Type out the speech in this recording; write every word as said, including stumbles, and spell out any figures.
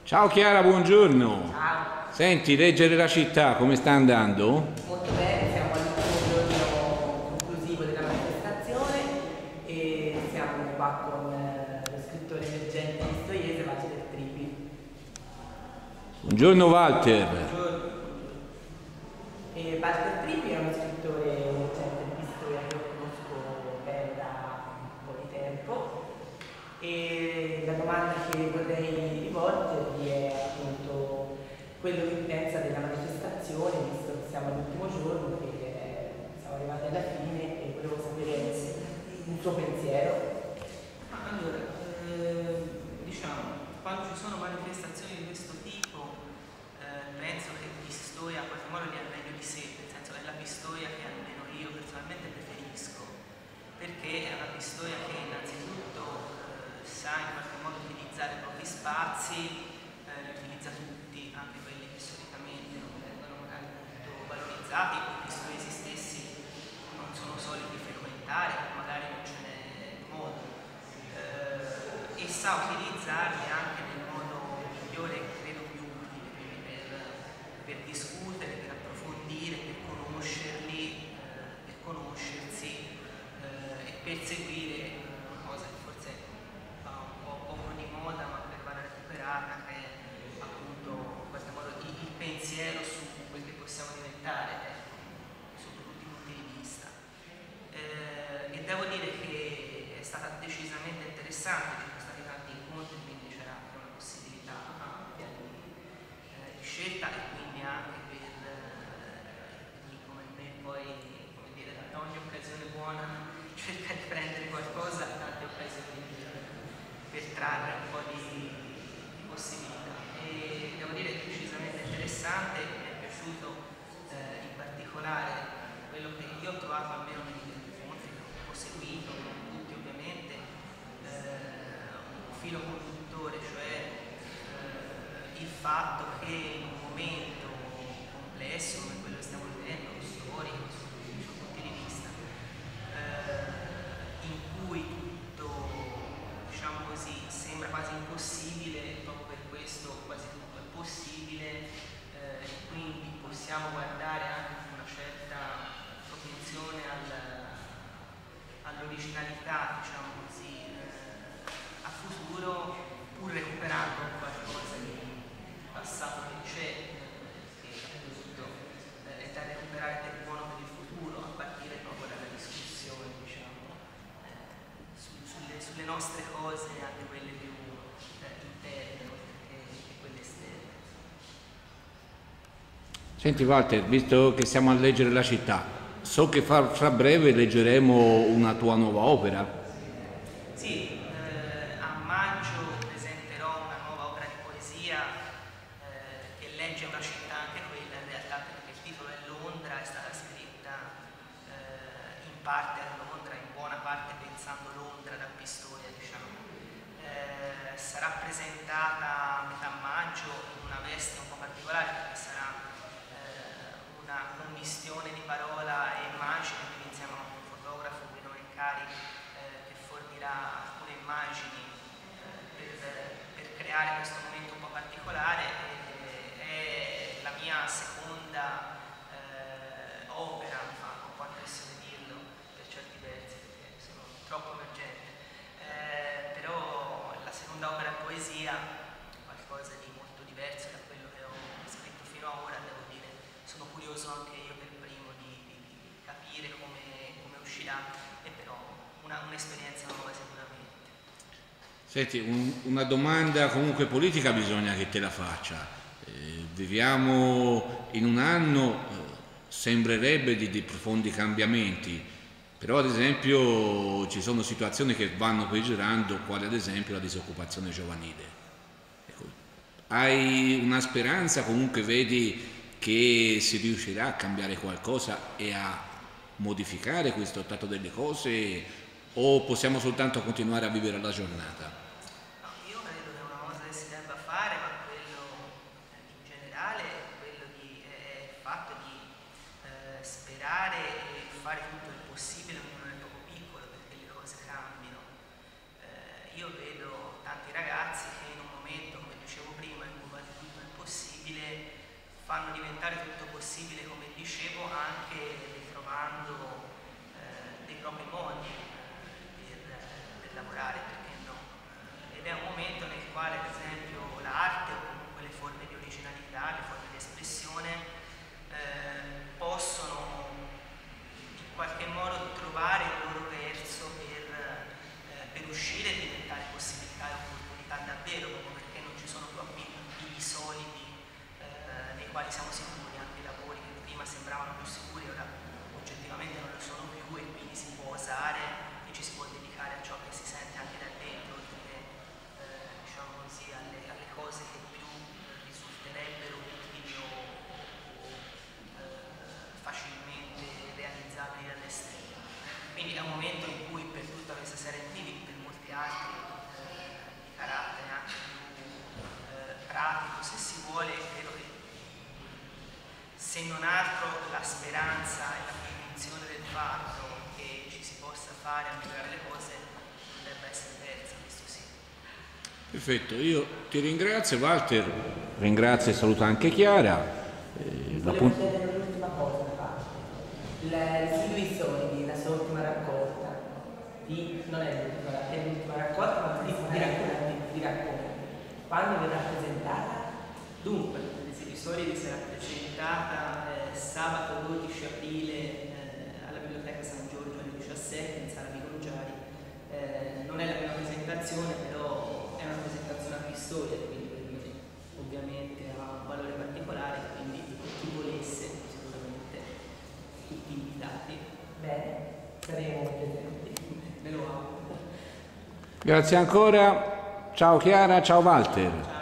Ciao Chiara, buongiorno. Ciao. Senti, leggere la città, come sta andando? Molto bene, siamo all'ultimo giorno conclusivo della manifestazione e siamo qua con eh, lo scrittore emergente pistoiese Walter Tripi. Buongiorno Walter. Buongiorno. E Walter Tripi è uno scrittore emergente di Pistoia che io conosco bene da un po' di tempo e la domanda che vorrei rivolgergli è appunto quello che pensa della manifestazione, visto che siamo all'ultimo giorno, che siamo arrivati alla fine e volevo sapere un suo pensiero. Ma allora, eh, diciamo, quando ci sono manifestazioni di questo tipo, eh, penso che Pistoia in qualche modo dia meglio di sé, nel senso è la Pistoia che almeno io personalmente preferisco, perché è una Pistoia che innanzitutto eh, sa in qualche modo utilizzare i propri spazi, eh, li utilizza tutti, anche quelli che solitamente non vengono magari molto valorizzati, i pistoiesi stessi non sono soliti frequentare, magari non ce n'è modo, eh, e sa utilizzarli anche nel modo migliore e credo più utile, quindi per, per discutere, per approfondire, per conoscerli, eh, per conoscersi eh, e perseguire una cosa che forse va un po' poco di moda ma per vada recuperata, che è appunto in qualche modo il, il pensiero su quel che possiamo diventare, ecco, sotto tutti i punti di vista. Eh, e devo dire che è stata decisamente interessante, ci sono stati tanti incontri, quindi c'era anche una possibilità ampia di, eh, di scelta e quindi anche per eh, chi come me poi, come dire, da ogni occasione buona cerca di prendere qualcosa, tante occasioni per, per trarre un po' di, di possibilità. E devo dire decisamente interessante, mi è piaciuto eh, in particolare quello che io ho trovato almeno negli incontri che ho seguito, non tutti ovviamente, eh, un filo conduttore, cioè eh, il fatto che in un momento complesso come quello che stiamo vivendo, storico, su tutti i punti di vista, eh, in cui tutto, diciamo così, sembra quasi impossibile, proprio per questo quasi tutto è possibile, eh, e quindi possiamo guardare anche con una certa propensione al, all'originalità, diciamo così, eh, a futuro, pur recuperando qualcosa di passato che c'è, eh, che appunto eh, è da recuperare per buono per il futuro, a partire proprio dalla discussione, diciamo, eh, su, sulle, sulle nostre cose, anche quelle più eh, interne che, che quelle esterne. Senti Walter, visto che siamo a leggere la città, so che fra, fra breve leggeremo una tua nuova opera. Sì, eh, a maggio presenterò una nuova opera di poesia eh, che legge una città, anche quella in realtà, perché il titolo è Londra, è stata scritta eh, in parte a Londra, in buona parte pensando Londra da Pistoia, diciamo. Eh, sarà presentata a metà maggio in una veste un po' particolare, perché sarà eh, una commistione di parola e immagine, quindi insieme a un fotografo, Guido Mencari, eh, che fornirà alcune immagini eh, per, per creare questo momento un po' particolare. E, è la mia seconda eh, opera, mi fa un po' impressione dirlo per certi versi perché sono troppo emergente, eh, però la seconda opera è poesia, qualcosa di molto diverso da quello che ho scritto fino ad ora, devo dire, sono curioso anche io per primo di, di, di capire come, come uscirà, e però una, un'esperienza nuova sicuramente. Senti, un, una domanda comunque politica bisogna che te la faccia. Eh, viviamo in un anno, eh, sembrerebbe di, di profondi cambiamenti, però ad esempio ci sono situazioni che vanno peggiorando, quale ad esempio la disoccupazione giovanile. Ecco, hai una speranza, comunque vedi che si riuscirà a cambiare qualcosa e a modificare questo stato delle cose, o possiamo soltanto continuare a vivere la giornata? No, io credo che è una cosa che si debba fare, ma quello eh, in generale è quello di, è il fatto di eh, sperare e fare tutto il possibile ognuno nel proprio piccolo perché le cose cambino. Eh, io vedo tanti ragazzi che in un momento, come dicevo prima, in fanno diventare tutto possibile, come dicevo, anche ritrovando eh, dei propri modi eh, per, per lavorare, perché no? Ed è un momento nel quale, per esempio, l'arte o comunque le forme di originalità, le forme di espressione eh, possono in qualche modo trovare il loro verso per, eh, per uscire e diventare possibilità e opportunità davvero, proprio perché non ci sono più appigli solidi eh, nei quali siamo sicuri. Anche i lavori che prima sembravano più sicuri ora oggettivamente non lo sono più, e quindi si può osare e ci si può dedicare a ciò che si sente anche da dentro, oltre che eh, diciamo così, alle, alle cose che più risulterebbero utili o, o eh, facilmente realizzabili dall'esterno. Quindi è un momento in cui, per tutta questa serie di motivi, per molti altri eh, di carattere anche più eh, pratico, se si vuole, credo che se non altro la speranza e la convinzione del fatto che ci si possa fare a migliorare le cose non debba essere persa, questo sì. Perfetto, io ti ringrazio Walter, ringrazio e saluto anche Chiara. Eh, Volevo chiedere l'ultima cosa da parte. I residui solidi, la sua ultima raccolta, di, non è l'ultima, è l'ultima raccolta, ma di, di racconti, di racconti. Quando verrà presentata? Dunque, Residui solidi sarà presentata eh, sabato dodici aprile eh, alla Biblioteca San Giorgio alle diciassette in Sala Vigorgiari. Eh, non è la prima presentazione, però è una presentazione a pistoia, quindi per me ovviamente ha un valore particolare, quindi chi volesse sicuramente tutti invitati. Bene, saremo presenti. Me lo auguro. Grazie ancora, ciao Chiara, ciao Walter.